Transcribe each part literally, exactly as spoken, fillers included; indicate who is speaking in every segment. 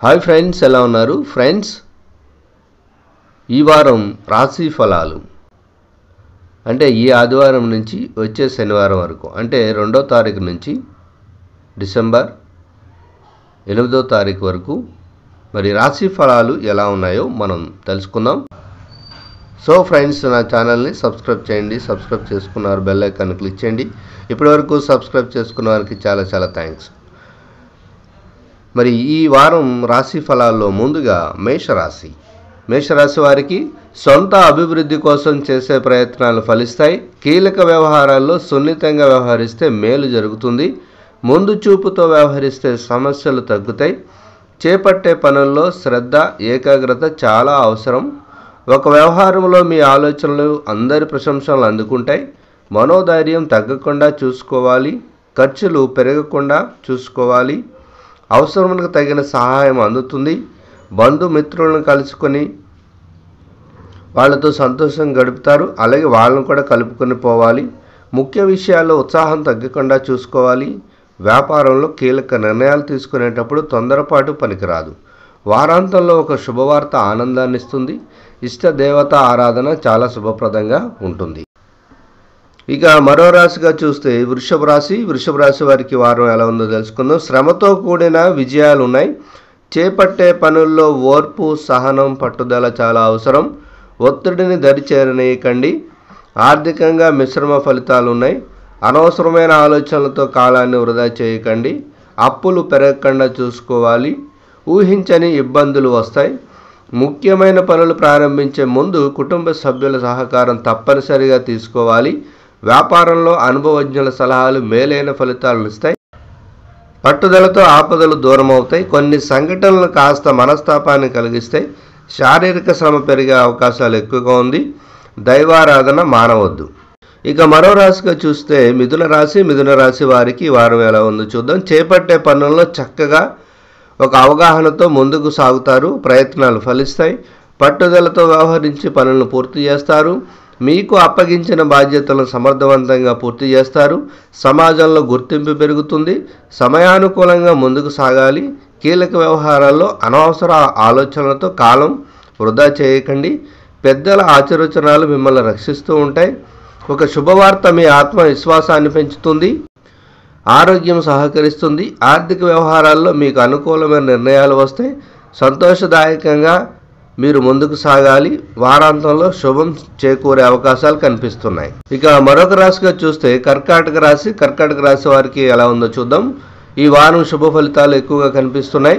Speaker 1: Hi friends, ఎలా ఉన్నారు friends? ఈ వారం రాశి ఫలాలు అంటే ఈ ఆదివారం నుంచి వచ్చే శనివారం వరకు, అంటే రెండో తారీఖు నుంచి డిసెంబర్ ఎనిమిదో తారీఖు వరకు మరి రాశి ఫలాలు ఎలా ఉన్నాయో మనం తెలుసుకుందాం. సో ఫ్రెండ్స్, నా ఛానల్ని సబ్స్క్రైబ్ చేయండి. సబ్స్క్రైబ్ చేసుకున్నారు బెల్ ఐకాన్ క్లిక్ చేయండి. ఇప్పటివరకు సబ్స్క్రైబ్ చేసుకున్న వారికి చాలా చాలా థ్యాంక్స్. మరి ఈ వారం రాశి ఫలాల్లో ముందుగా మేషరాశి మేషరాశి వారికి సొంత అభివృద్ధి కోసం చేసే ప్రయత్నాలు ఫలిస్తాయి. కీలక వ్యవహారాల్లో సున్నితంగా వ్యవహరిస్తే మేలు జరుగుతుంది. ముందు చూపుతో వ్యవహరిస్తే సమస్యలు తగ్గుతాయి. చేపట్టే పనుల్లో శ్రద్ధ, ఏకాగ్రత చాలా అవసరం. ఒక వ్యవహారంలో మీ ఆలోచనలు అందరి ప్రశంసలు అందుకుంటాయి. మనోధైర్యం తగ్గకుండా చూసుకోవాలి. ఖర్చులు పెరగకుండా చూసుకోవాలి. అవసరములకు తగిన సహాయం అందుతుంది. బంధుమిత్రులను కలుసుకొని వాళ్ళతో సంతోషం గడుపుతారు. అలాగే వాళ్ళను కూడా కలుపుకొని పోవాలి. ముఖ్య విషయాల్లో ఉత్సాహం తగ్గకుండా చూసుకోవాలి. వ్యాపారంలో కీలక నిర్ణయాలు తీసుకునేటప్పుడు తొందరపాటు పనికిరాదు. వారాంతంలో ఒక శుభవార్త ఆనందాన్ని ఇస్తుంది. ఇష్ట దేవత ఆరాధన చాలా శుభప్రదంగా ఉంటుంది. ఇక మరో రాశిగా చూస్తే వృషభ రాశి వృషభ రాశి వారికి వారం ఎలా ఉందో తెలుసుకుందాం. శ్రమతో కూడిన విజయాలు ఉన్నాయి. చేపట్టే పనుల్లో ఓర్పు, సహనం, పట్టుదల చాలా అవసరం. ఒత్తిడిని దరిచేరనీయకండి. ఆర్థికంగా మిశ్రమ ఫలితాలు ఉన్నాయి. అనవసరమైన ఆలోచనలతో కాలాన్ని వృధా చేయకండి. అప్పులు పెరగకుండా చూసుకోవాలి. ఊహించని ఇబ్బందులు వస్తాయి. ముఖ్యమైన పనులు ప్రారంభించే ముందు కుటుంబ సభ్యుల సహకారం తప్పనిసరిగా తీసుకోవాలి. వ్యాపారంలో అనుభవజ్ఞుల సలహాలు మేలైన ఫలితాలను ఇస్తాయి. పట్టుదలతో ఆపదలు దూరం అవుతాయి. కొన్ని సంఘటనలు కాస్త మనస్తాపాన్ని కలిగిస్తాయి. శారీరక శ్రమ పెరిగే అవకాశాలు ఎక్కువగా ఉంది. దైవారాధన మానవద్దు. ఇక మరో రాశిగా చూస్తే మిథున రాశి మిథున రాశి వారికి వారం ఎలా ఉందో చూద్దాం. చేపట్టే పనుల్లో చక్కగా ఒక అవగాహనతో ముందుకు సాగుతారు. ప్రయత్నాలు ఫలిస్తాయి. పట్టుదలతో వ్యవహరించి పనులను పూర్తి చేస్తారు. మీకు అప్పగించిన బాధ్యతలను సమర్థవంతంగా పూర్తి చేస్తారు. సమాజంలో గుర్తింపు పెరుగుతుంది. సమయానుకూలంగా ముందుకు సాగాలి. కీలక వ్యవహారాల్లో అనవసర ఆలోచనలతో కాలం వృధా చేయకండి. పెద్దల ఆచరణలు మిమ్మల్ని రక్షిస్తూ ఉంటాయి. ఒక శుభవార్త మీ ఆత్మవిశ్వాసాన్ని పెంచుతుంది. ఆరోగ్యం సహకరిస్తుంది. ఆర్థిక వ్యవహారాల్లో మీకు అనుకూలమైన నిర్ణయాలు వస్తాయి. సంతోషదాయకంగా మీరు ముందుకు సాగాలి. వారాంతంలో శుభం చేకూరే అవకాశాలు కనిపిస్తున్నాయి. ఇక మరొక రాశిగా చూస్తే కర్కాటక రాశి కర్కాటక రాశి వారికి ఎలా ఉందో చూద్దాం. ఈ వారం శుభ ఫలితాలు ఎక్కువగా కనిపిస్తున్నాయి.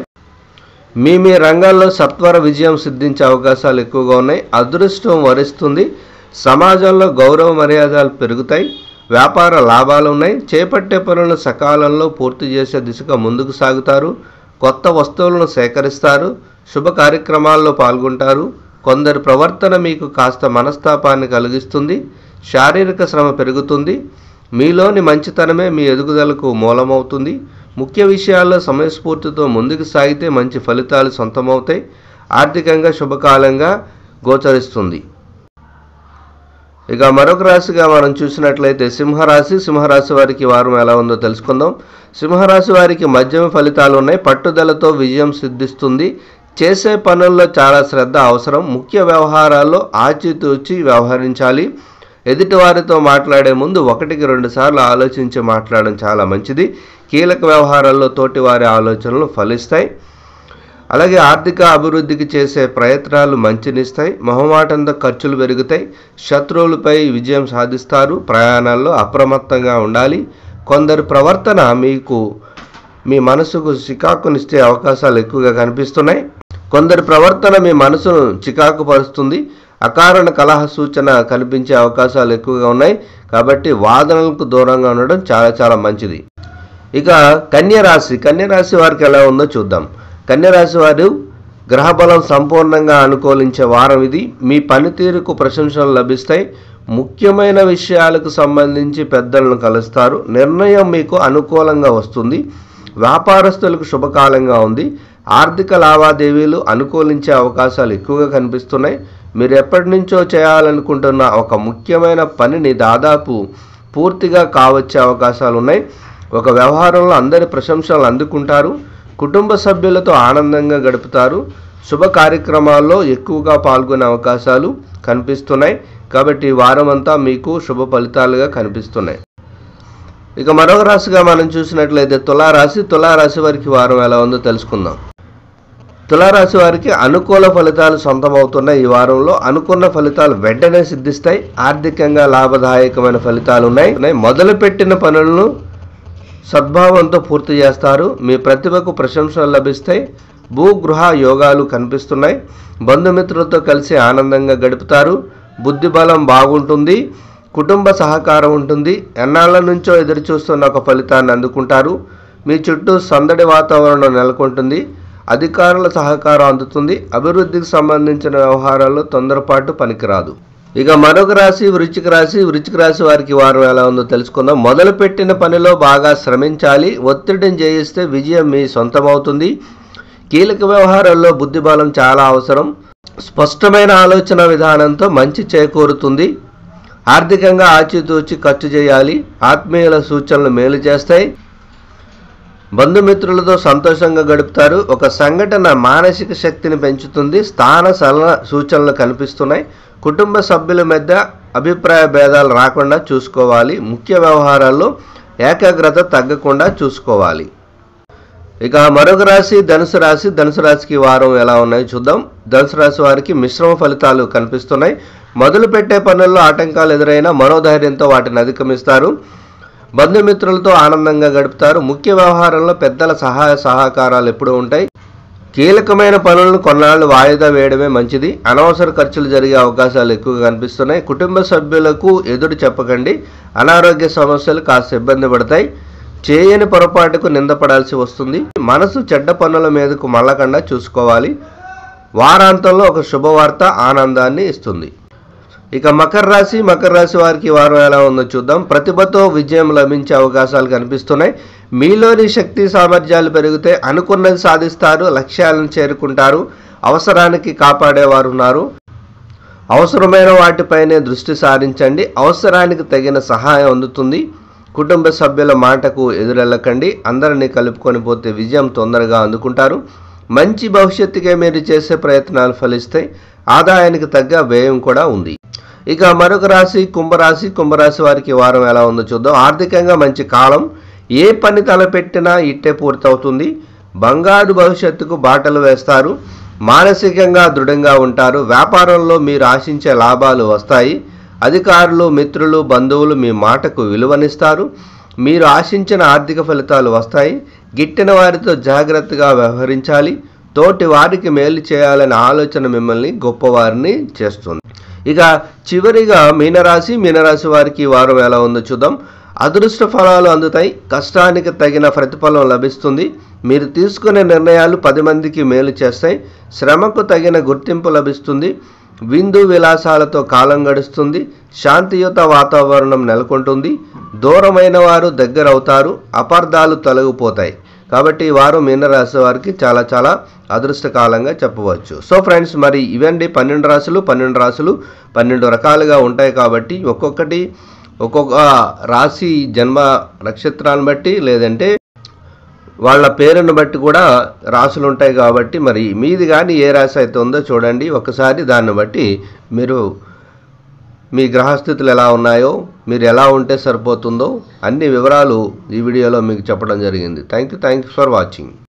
Speaker 1: మీ మీ రంగాల్లో సత్వర విజయం సిద్ధించే అవకాశాలు ఎక్కువగా ఉన్నాయి. అదృష్టం వరిస్తుంది. సమాజంలో గౌరవ మర్యాదలు పెరుగుతాయి. వ్యాపార లాభాలు ఉన్నాయి. చేపట్టే పనులను సకాలంలో పూర్తి చేసే దిశగా ముందుకు సాగుతారు. కొత్త వస్తువులను సేకరిస్తారు. శుభ కార్యక్రమాల్లో పాల్గొంటారు. కొందరి ప్రవర్తన మీకు కాస్త మనస్తాపాన్ని కలిగిస్తుంది. శారీరక శ్రమ పెరుగుతుంది. మీలోని మంచితనమే మీ ఎదుగుదలకు మూలమవుతుంది. ముఖ్య విషయాల్లో సమయస్ఫూర్తితో ముందుకు సాగితే మంచి ఫలితాలు సొంతమవుతాయి. ఆర్థికంగా శుభకాలంగా గోచరిస్తుంది. ఇక మరొక రాశిగా మనం చూసినట్లయితే సింహరాశి సింహరాశి వారికి వారం ఎలా ఉందో తెలుసుకుందాం. సింహరాశి వారికి మధ్యమ ఫలితాలు ఉన్నాయి. పట్టుదలతో విజయం సిద్ధిస్తుంది. చేసే పనుల్లో చాలా శ్రద్ధ అవసరం. ముఖ్య వ్యవహారాల్లో ఆచితూచి వ్యవహరించాలి. ఎదుటి వారితో మాట్లాడే ముందు ఒకటికి రెండు సార్లు ఆలోచించి మాట్లాడడం చాలా మంచిది. కీలక వ్యవహారాల్లో తోటి వారి ఆలోచనలు ఫలిస్తాయి. అలాగే ఆర్థిక అభివృద్ధికి చేసే ప్రయత్నాలు మంచినిస్తాయి. మొహమాటంతో ఖర్చులు పెరుగుతాయి. శత్రువులపై విజయం సాధిస్తారు. ప్రయాణాల్లో అప్రమత్తంగా ఉండాలి. కొందరి ప్రవర్తన మీకు మీ మనసుకు చికాకునిచ్చే అవకాశాలు ఎక్కువగా కనిపిస్తున్నాయి. కొందరి ప్రవర్తన మీ మనసును చికాకు పరుస్తుంది. అకారణ కలహ సూచన కనిపించే అవకాశాలు ఎక్కువగా ఉన్నాయి. కాబట్టి వాదనలకు దూరంగా ఉండడం చాలా చాలా మంచిది. ఇక కన్యరాశి కన్యరాశి వారికి ఎలా ఉందో చూద్దాం. కన్యరాశి వారు గ్రహబలం సంపూర్ణంగా అనుకూలించే వారం ఇది. మీ పనితీరుకు ప్రశంసలు లభిస్తాయి. ముఖ్యమైన విషయాలకు సంబంధించి పెద్దలను కలుస్తారు. నిర్ణయం మీకు అనుకూలంగా వస్తుంది. వ్యాపారస్తులకు శుభకాలంగా ఉంది. ఆర్థిక లావాదేవీలు అనుకూలించే అవకాశాలు ఎక్కువగా కనిపిస్తున్నాయి. మీరు ఎప్పటి నుంచో చేయాలనుకుంటున్న ఒక ముఖ్యమైన పనిని దాదాపు పూర్తిగా కావచ్చే అవకాశాలు ఉన్నాయి. ఒక వ్యవహారంలో అందరి ప్రశంసలు అందుకుంటారు. కుటుంబ సభ్యులతో ఆనందంగా గడుపుతారు. శుభ కార్యక్రమాల్లో ఎక్కువగా పాల్గొనే అవకాశాలు కనిపిస్తున్నాయి. కాబట్టి ఈ వారం అంతా మీకు శుభ ఫలితాలుగా కనిపిస్తున్నాయి. ఇక మరొక రాశిగా మనం చూసినట్లయితే తులారాశి. తులారాశి వారికి వారం ఎలా ఉందో తెలుసుకుందాం. తులారాశి వారికి అనుకూల ఫలితాలు సొంతమవుతున్నాయి. ఈ వారంలో అనుకున్న ఫలితాలు వెంటనే సిద్ధిస్తాయి. ఆర్థికంగా లాభదాయకమైన ఫలితాలు ఉన్నాయి. మొదలుపెట్టిన పనులను సద్భావంతో పూర్తి చేస్తారు. మీ ప్రతిభకు ప్రశంసలు లభిస్తాయి. భూగృహ యోగాలు కనిపిస్తున్నాయి. బంధుమిత్రులతో కలిసి ఆనందంగా గడుపుతారు. బుద్ధి బలం బాగుంటుంది. కుటుంబ సహకారం ఉంటుంది. ఎన్నాళ్ళ నుంచో ఎదురు చూస్తున్న ఒక ఫలితాన్ని అందుకుంటారు. మీ చుట్టూ సందడి వాతావరణం నెలకొంటుంది. అధికారుల సహకారం అందుతుంది. అభివృద్ధికి సంబంధించిన వ్యవహారాల్లో తొందరపాటు పనికిరాదు. ఇక మరొక రాశి వృశ్చిక రాశి. వృశ్చిక రాశి వారికి వారం ఎలా ఉందో తెలుసుకుందాం. మొదలుపెట్టిన పనిలో బాగా శ్రమించాలి. ఒత్తిడిని జయిస్తే విజయం మీ సొంతమవుతుంది. కీలక వ్యవహారాల్లో బుద్ధిబలం చాలా అవసరం. స్పష్టమైన ఆలోచన విధానంతో మంచి చేకూరుతుంది. ఆర్థికంగా ఆచితూచి ఖర్చు చేయాలి. ఆత్మీయుల సూచనలు మేలు చేస్తాయి. బంధుమిత్రులతో సంతోషంగా గడుపుతారు. ఒక సంఘటన మానసిక శక్తిని పెంచుతుంది. స్థాన సలహా సూచనలు కనిపిస్తున్నాయి. కుటుంబ సభ్యుల మధ్య అభిప్రాయ భేదాలు రాకుండా చూసుకోవాలి. ముఖ్య వ్యవహారాల్లో ఏకాగ్రత తగ్గకుండా చూసుకోవాలి. ఇక మరొక రాశి ధనుసు రాశి. ధనుసు రాశికి వారం ఎలా ఉన్నాయో చూద్దాం. ధనుసు రాశి వారికి మిశ్రమ ఫలితాలు కనిపిస్తున్నాయి. మొదలు పెట్టే పనుల్లో ఆటంకాలు ఎదురైనా మనోధైర్యంతో వాటిని అధిగమిస్తారు. బంధుమిత్రులతో ఆనందంగా గడుపుతారు. ముఖ్య వ్యవహారంలో పెద్దల సహాయ సహకారాలు ఎప్పుడూ ఉంటాయి. కీలకమైన పనులను కొన్నాళ్ళు వాయిదా వేయడమే మంచిది. అనవసర ఖర్చులు జరిగే అవకాశాలు ఎక్కువగా కనిపిస్తున్నాయి. కుటుంబ సభ్యులకు ఎదురు చెప్పకండి. అనారోగ్య సమస్యలు కాస్త ఇబ్బంది పడతాయి. చేయని పొరపాటుకు నిందపడాల్సి వస్తుంది. మనసు చెడ్డ పనుల మీదకు మళ్ళకుండా చూసుకోవాలి. వారాంతంలో ఒక శుభవార్త ఆనందాన్ని ఇస్తుంది. ఇక మకర రాశి. మకర రాశి వారికి వారం ఎలా ఉందో చూద్దాం. ప్రతిభతో విజయం లభించే అవకాశాలు కనిపిస్తున్నాయి. మీలోని శక్తి సామర్థ్యాలు పెరిగితే అనుకున్నది సాధిస్తారు. లక్ష్యాలను చేరుకుంటారు. అవసరానికి కాపాడేవారు ఉన్నారు. అవసరమైన వాటిపైనే దృష్టి సారించండి. అవసరానికి తగిన సహాయం అందుతుంది. కుటుంబ సభ్యుల మాటకు ఎదురెళ్ళకండి. అందరినీ కలుపుకొని పోతే విజయం తొందరగా అందుకుంటారు. మంచి భవిష్యత్తుకే మీరు చేసే ప్రయత్నాలు ఫలిస్తాయి. ఆదాయానికి తగ్గ వ్యయం కూడా ఉంది. ఇక మరొక రాశి కుంభరాశి. కుంభరాశి వారికి వారం ఎలా ఉందో చూద్దాం. ఆర్థికంగా మంచి కాలం. ఏ పని తలపెట్టినా ఇట్టే పూర్తవుతుంది. బంగారు భవిష్యత్తుకు బాటలు వేస్తారు. మానసికంగా దృఢంగా ఉంటారు. వ్యాపారంలో మీరు ఆశించే లాభాలు వస్తాయి. అధికారులు మిత్రులు బంధువులు మీ మాటకు విలువనిస్తారు. మీరు ఆశించిన ఆర్థిక ఫలితాలు వస్తాయి. గిట్టిన వారితో జాగ్రత్తగా వ్యవహరించాలి. తోటి వారికి మేలు చేయాలనే ఆలోచన మిమ్మల్ని గొప్పవారిని చేస్తుంది. ఇక చివరిగా మీనరాశి. మీనరాశి వారికి వారం ఎలా ఉందో చూద్దాం. అదృష్ట ఫలాలు అందుతాయి. కష్టానికి తగిన ప్రతిఫలం లభిస్తుంది. మీరు తీసుకునే నిర్ణయాలు పది మందికి మేలు చేస్తాయి. శ్రమకు తగిన గుర్తింపు లభిస్తుంది. విందు విలాసాలతో కాలం గడుస్తుంది. శాంతియుత వాతావరణం నెలకొంటుంది. దూరమైన వారు దగ్గరవుతారు. అపార్థాలు తొలగిపోతాయి. కాబట్టి ఈ వారం మీనరాశి వారికి చాలా చాలా అదృష్టకాలంగా చెప్పవచ్చు. సో ఫ్రెండ్స్, మరి ఇవండి పన్నెండు రాశులు. పన్నెండు రాశులు పన్నెండు రకాలుగా ఉంటాయి. కాబట్టి ఒక్కొక్కటి ఒక్కొక్క రాశి జన్మ నక్షత్రాన్ని బట్టి లేదంటే వాళ్ళ పేరును బట్టి కూడా రాశులు ఉంటాయి. కాబట్టి మరి మీది కానీ ఏ రాశి అయితే ఉందో చూడండి. ఒకసారి దాన్ని బట్టి మీరు మీ గ్రహస్థితులు ఎలా ఉన్నాయో, మీరు ఎలా ఉంటే సరిపోతుందో అన్ని వివరాలు ఈ వీడియోలో మీకు చెప్పడం జరిగింది. Thank you thank you for watching.